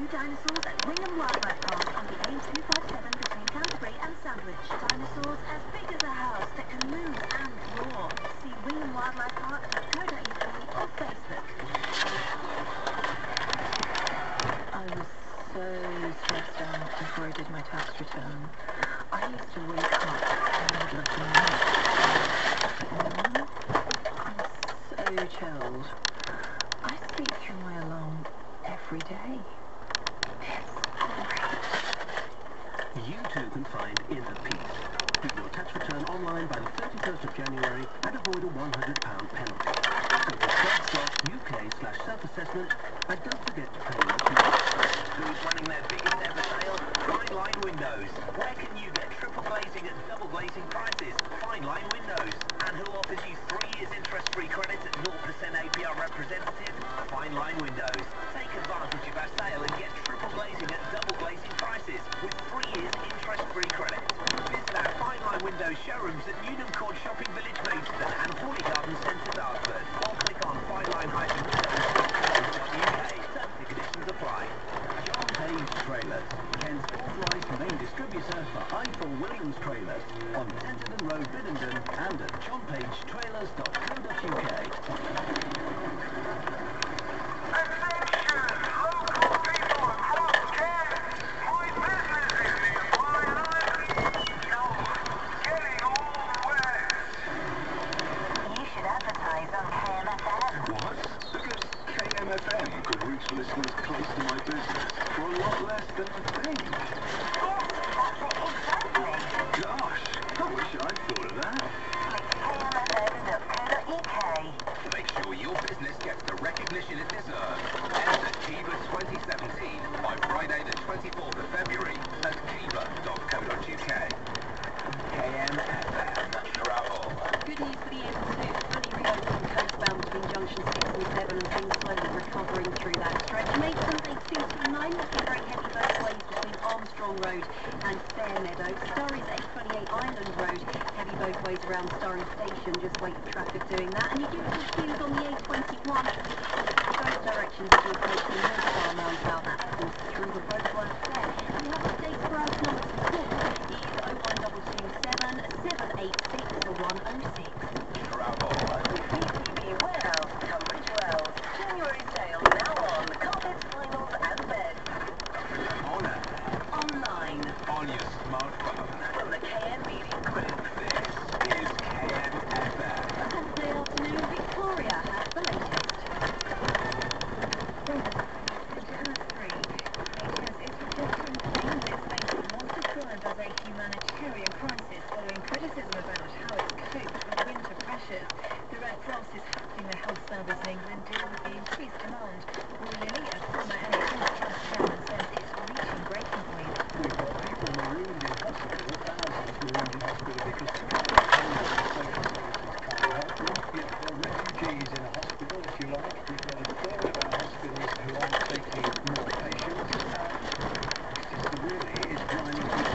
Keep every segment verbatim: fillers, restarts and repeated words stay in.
dinosaurs at Wingham Wildlife Park on the A two fifty-seven between Canterbury and Sandwich. Dinosaurs as big as a house that can move and roar. See wingham wildlife park dot co dot U K or Facebook. I was so stressed out before I did my tax return. I used to wake up tired looking out. But now, I'm so chilled. I sleep through my alarm every day. It's great. You too can find inner peace. Do your tax return online by the thirty-first of January and avoid a one hundred pound penalty. So visit gov.uk slash self-assessment and don't forget to pay your tax. Who's running their biggest ever sale? Fine Line Windows. Where can you get triple glazing and double glazing prices? Fine Line Windows. And who offers you three years interest-free credit at zero percent A P R representative? Fine Line Windows. Take advantage of our sale and get triple glazing at double glazing prices with three years interest-free credit. Visit our Fine Line Windows showrooms at Newnham Court Shopping Village Maidstone and Hawley Garden Centre Dartford. Or click on fineline dash windows dot co dot U K. Terms and conditions apply. John Page Trailers, Kent's authorised main distributor for Ifield Williams trailers on Tenterden Road, Biddenden and at john page trailers dot co dot U K. Meopham could reach listeners close to my business for a lot less than I think. Gosh, I wish I'd thought of that. Make sure your business gets the recognition it deserves. Enter Kiva twenty seventeen by Friday the twenty-fourth of February at kiva dot co dot U K. K M F M Travel. Good news for the M two. Fully reopened coastbound between junction six and seven and things slowly recovering through that stretch. Meopham A two twenty-nine looking very heavy both ways between Armstrong Road and Fairmeadow. Surrey's A twenty-eight Island Road, heavy both ways around Surrey Station, just wait for traffic doing that. And you do have queues on the A twenty-one, both directions if you're taking Meopham round about that course through the roadworks there. And you have updates for our number to call is oh one two two seven, seven eight six one oh six. Travel. Warehouse, Tunbridge Wells. January sale now on carpets, vinyls and beds. On air. Online. On your smartphone. From the K M Media Group. This is K M F M. Saturday afternoon, Victoria has the latest. As a humanitarian crisis following criticism about how it coped with winter pressures. The Red Cross is helping the health service in England deal with the increased demand. Roy Lilly, a former N H S Trust chairman, says it's reaching breaking point. We've got people marooned in hospital, thousands marooned in hospital because social services can't help them. Yet they're refugees in a hospital, if you like. We've got a third of our hospitals who aren't taking more patients. This is really is grinding people.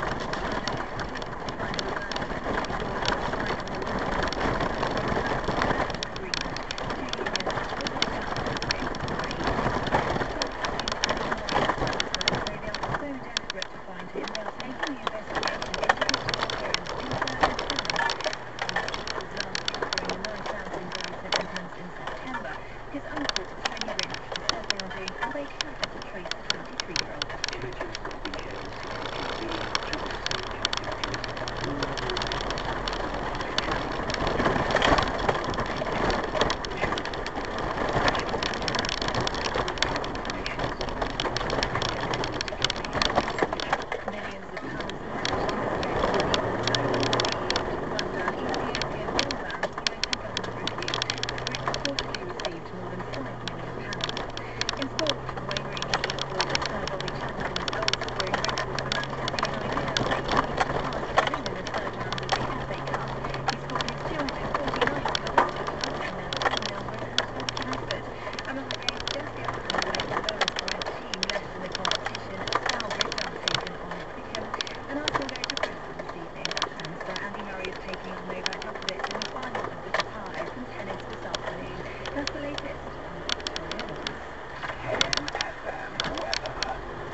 K M F M weather.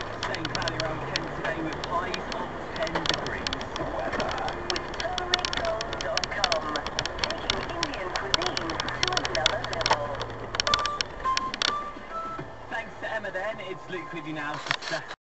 sleep with you now, sister.